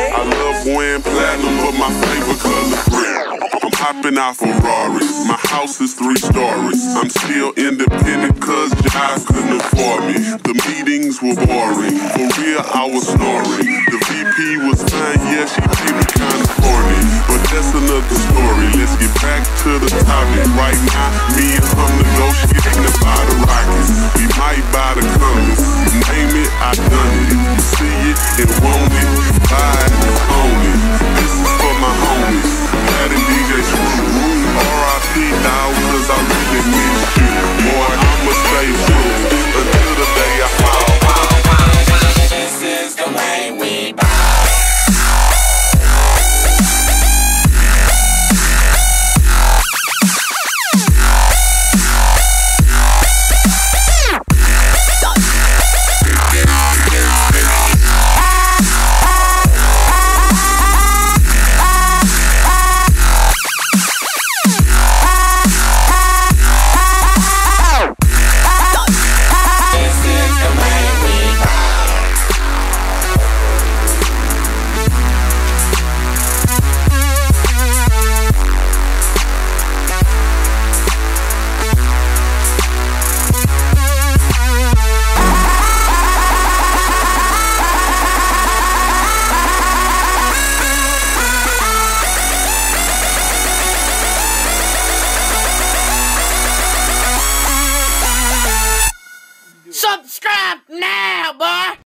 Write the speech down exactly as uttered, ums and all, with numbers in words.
I love wearing platinum, but my favorite color red. I'm hopping out Ferraris, my house is three stories. I'm still independent cause Jive couldn't afford me. The meetings were boring, for real I was snoring. The V P was fine, yeah she made me kinda corny, but that's another story. Let's get back to the topic. Right now, me and him negotiating about the Rockets. We might buy the Cummins, name it, I done it. You see it, it won't